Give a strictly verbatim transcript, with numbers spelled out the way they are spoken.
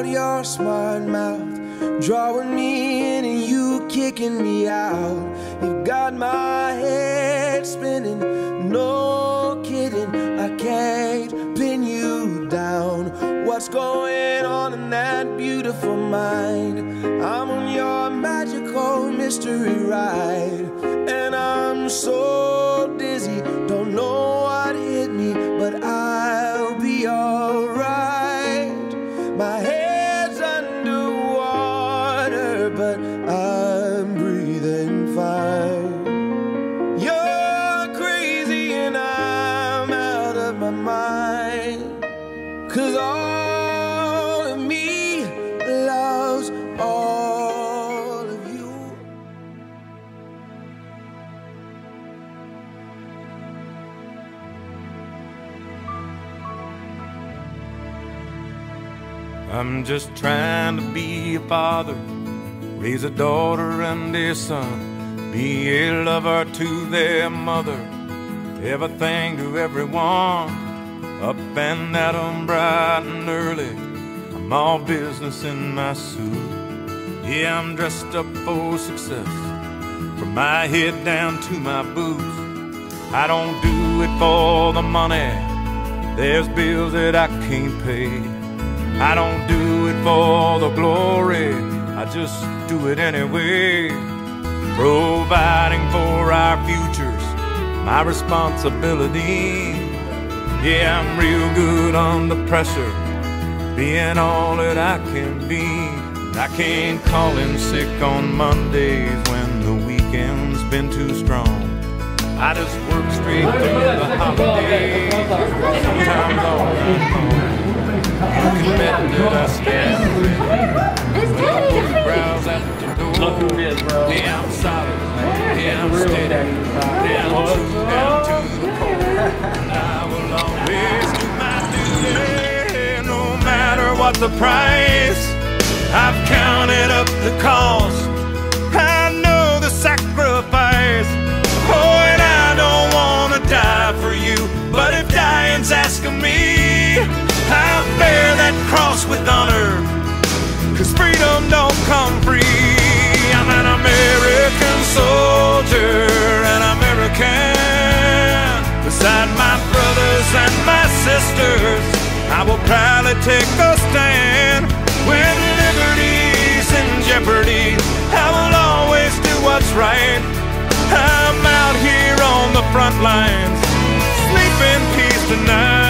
about your smart mouth, drawing me in and you kicking me out. You've got my head spinning, no kidding, I can't pin you down. What's going on in that beautiful mind? I'm on your magical mystery ride, and I'm so dizzy, don't know what hit me, but I'll be alright. My head's underwater, but I'm breathing fine. You're crazy and I'm out of my mind, 'cause all of me loves all of you. I'm just trying to be a father, raise a daughter and a son, be a lover to their mother, everything to everyone, up and at 'em bright and early. I'm all business in my suit. Yeah, I'm dressed up for success, from my head down to my boots. I don't do it for the money, there's bills that I can't pay. I don't do it for the glory, I just do it anyway. Providing for our futures, my responsibility. Yeah, I'm real good under pressure, being all that I can be. I can't call in sick on Mondays when the weekend's been too strong. I just work straight through the holidays, sometimes all night long. You can bet that I stand browse out the door. Yeah, I'm solid, yeah, I'm steady, yeah, I'm true down to the core. And I will always do my duty, no matter what the price. I've counted up the cost, I know the sacrifice. Oh, and I don't wanna die for you, but if dying's asking me, I'll bear that cross with honor, 'cause freedom don't come free. I'm an American soldier, an American. Beside my brothers and my sisters, I will proudly take a stand. When liberty's in jeopardy, I will always do what's right. I'm out here on the front lines, sleep in peace tonight.